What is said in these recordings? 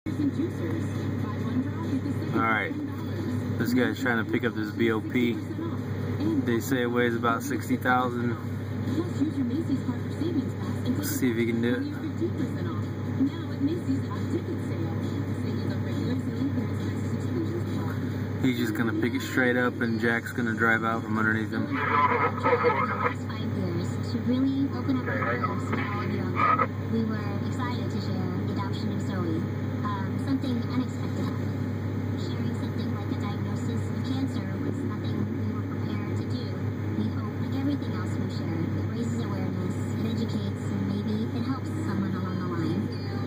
Alright, this guy's trying to pick up this BOP. They say it weighs about 60,000. Let's see if he can do it. He's just gonna pick it straight up and Jack's gonna drive out from underneath him. The last 5 years to really open up our lives to all of you out there. We were excited to share the adoption of Zoe. Something unexpected happened. Sharing something like a diagnosis of cancer was nothing we were prepared to do. We hope, like everything else we've shared, it raises awareness, it educates, and maybe it helps someone along the line.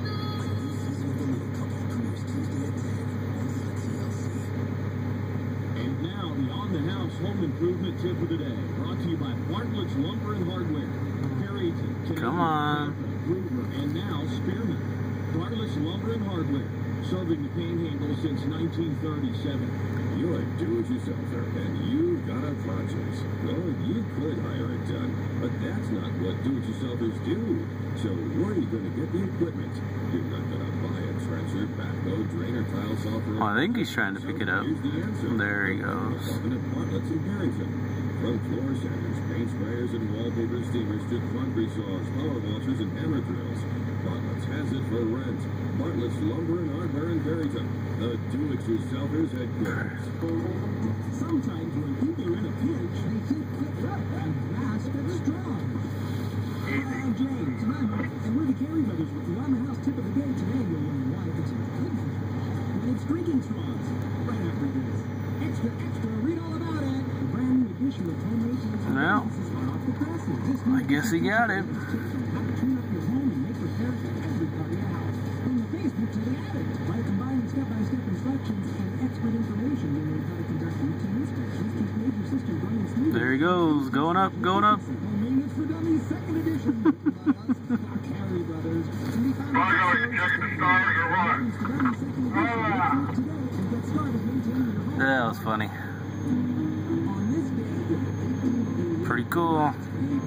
And now, the on-the-house home improvement tip of the day, brought to you by Bartlett's Lumber and Hardware. Carrington, come on. Roadrunner, and now Spearman. Bartlett's Lumber and Hardware, serving the Panhandle since 1937. You're a do-it-yourselfer, and you've got a conscience. Well, you could hire it done, but that's not what do-it-yourselfers do. So where are you going to get the equipment? You're not going to buy a trencher, backhoe, drainer, tile softener. Oh, I think he's trying to pick it up. There he goes. Bartlett's in Carrington. From floor sanders, paint sprayers, and wallpaper steamers to concrete saws, power washers, and hammer drills. Bartlett's has it for rent. Bartlett's Lumber and Hardware in Carrington. The do-it-yourselfers headquarters. Sometimes when people are in a pinch, they think quick up and grasp at strong. I'm James, and we're the Carey Brothers with the on-the-house tip of the day. Today we'll learn why it's important. And it's drinking straws. Right after this. Extra, extra, read all about it. The brand new edition of homemade Well, I guess he got it. how to tune up your home and make repairs for every part of your house. From the basement to the attic. By combining step-by-step instructions and expert information, you learn how to conduct routine inspections, keep major systems running smoothly. There he goes, going up, going up. Maintenance for Dummies, second edition. By us, our Carey Brothers. Can be found That was funny. Pretty cool.